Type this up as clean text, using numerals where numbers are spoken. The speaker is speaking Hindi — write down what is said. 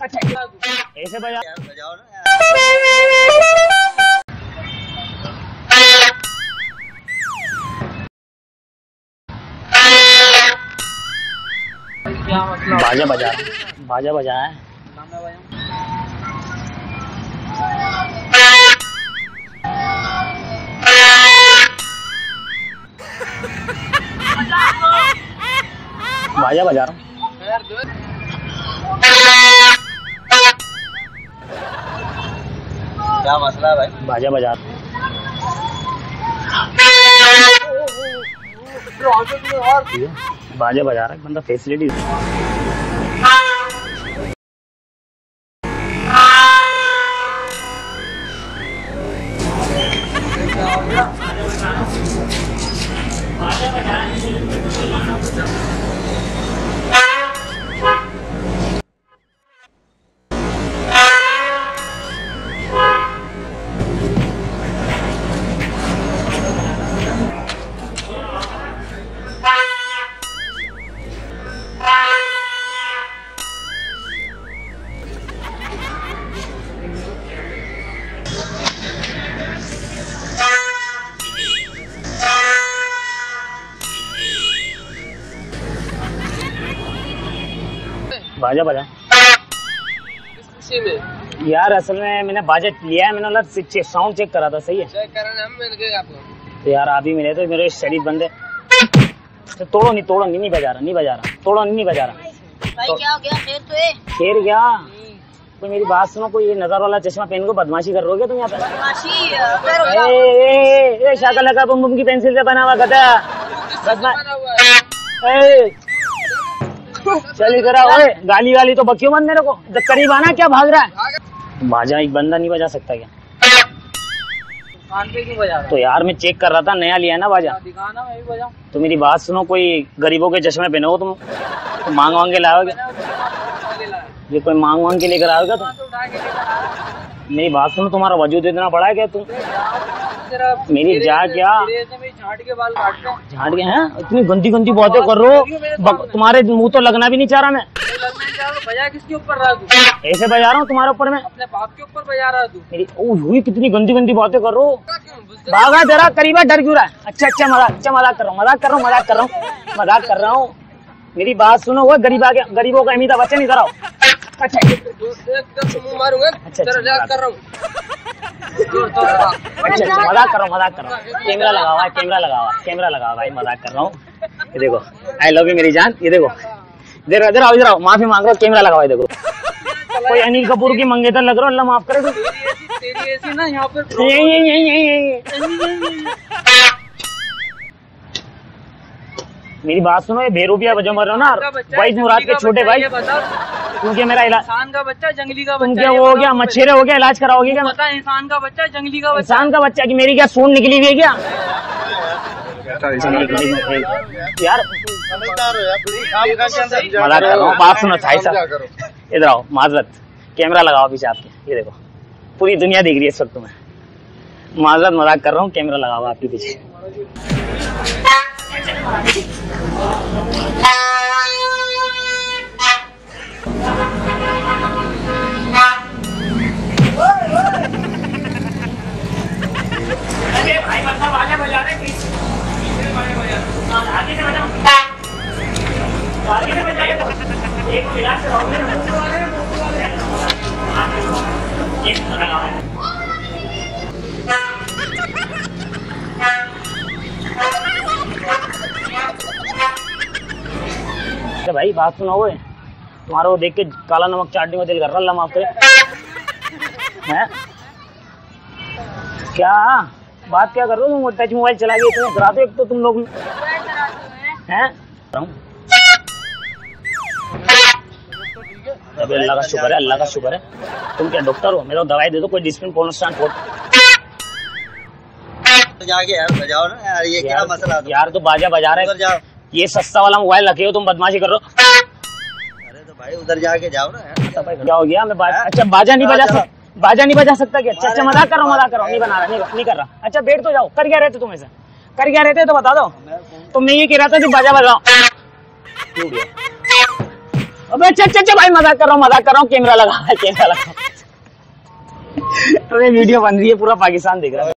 अच्छा ऐसे बजा बजाओ ना क्या मतलब बाजा बजा बाजा बजा है बाजा बजा रहा हूँ क्या मसला है भाई? बाजा बजा रहा हूँ बाजा बजा रहा है बंदा फैसिलिटी बाजा बजा किस खुशी में? यार असल में मैंने बाजा लिया है मैंने मतलब साउंड चेक करा था सही है चेक कराने हम मिल गए आपको तो यार आप ही मिले तो मेरे शरीफ बंदे तो तोड़ो नहीं बजा रहा तोड़ो नहीं बजा रहा भाई क्या हो गया? खैर तो है? खैर क्या कोई मेरी बात सुनो कोई ये नजर वाला चश्मा पहन को बदमाशी कर रहे हो तुम यहाँ पे बदमाशी शाका लगा बुम की पेंसिल से बना हुआ गधा चल इधर आओ गाली वाली तो बकियो मत मेरे को करीब आना क्या भाग रहा है बाजा एक बंदा नहीं बजा सकता क्या कान पे क्यों बजा रहा तो यार मैं चेक कर रहा था नया लिया ना बाजा दिखाना मैं भी बजाऊं तो मेरी बात सुनो कोई गरीबों के चश्मे पहनो तुम तो मांग वांग के लाओगे ये कोई मांग वांग के लेकर आओगे तुम मेरी बात सुनो तुम्हारा वजूद इतना बड़ा है क्या तुम मेरी जा क्या झाड़ के बाल काटते हैं झाड़ के हैं इतनी गंदी गंदी बातें कर रहे हो तुम्हारे मुंह तो लगना भी नहीं चाह रहा मैं बजा किसके ऊपर रहा तू? ऐसे बजा रहा हूँ तुम्हारे ऊपर मैं अपने बाप के ऊपर बजा रहा तू? मेरी हुई कितनी गंदी गंदी बातें कर रहे हो भागा जरा करीबा डर क्यों रहा है अच्छा मजाक कर रहा हूँ मेरी बात सुनो वो गरीबों का अमीता बच्चा नहीं कराओ अच्छा एकदम मारूंगा मजाक कर रहा हूँ मजाक कर रहा हूँ कैमरा लगा भाई मजाक कर रहा हूँ ये देखो आई लव यू मेरी जान ये देखो इधर आओ माफी मांग रहा हूँ कैमरा लगाओ ये देखो कोई अनिल कपूर की मंगेतर लग रहा हो अल्लाह माफ करे तो तेरी ऐसी ना यहाँ पर मेरी बात सुनो ये बेरूपिया जो मर रहे हो ना वाइस मुराद के छोटे भाई क्योंकि मेरा इलाज इंसान का बच्चा जंगली का बच्चा तुम वो हो गया मच्छेरे हो गया इलाज कराओगे क्या पता है इंसान का बच्चा जंगली का बच्चा इंसान का बच्चा की मेरी क्या सूंड निकली हुई है क्या यार समझदार हो यार मजाक कर रहा हूँ बात सुनो भाई साहब इधर आओ माजरत कैमरा लगाओ पीछे आपके ये देखो पूरी दुनिया देख रही है इस वक्त तुम्हें माजरत मजाक कर रहा हूँ कैमरा लगाओ आपके पीछे भाई मतलब आगे बजा रहे आगे से बजाओ आगे से बजाइए एक मिनट से रहोगे भाई बात सुनो हुए तुम्हारा वो देख के काला नमक चाटने में दिल कर रहा अल्लाह माफ करे हैं क्या बात क्या कर रहे हो तुम टच मोबाइल चला के इतने डराते एक तो तुम लोग हैं अल्लाह का शुक्र है तुम क्या डॉक्टर हो मेरे को दवाई दे दो कोई डिस्प्लिन पोनस्टान जाके यार बजाओ ना यार ये क्या मसला यार तो बाजा बजा रहे हैं ये सस्ता वाला मोबाइल रखे हो तुम बदमाशी कर रहे हो अरे तो भाई उधर जाके जाओ ना यार क्या हो गया मैं अच्छा बाजा नहीं बजा सकता क्या अच्छा मजाक कर रहा हूँ नहीं कर रहा अच्छा बैठ तो जाओ कर क्या रहते तुम ऐसा कर क्या रहते तो बता दो तो मैं ये कह रहा था जो बाजा बजाओ अबे अच्छा भाई मजाक कर रहा हूँ कैमरा लगा है कैमरा लगा। अरे वीडियो बन रही है पूरा पाकिस्तान देख रहा है।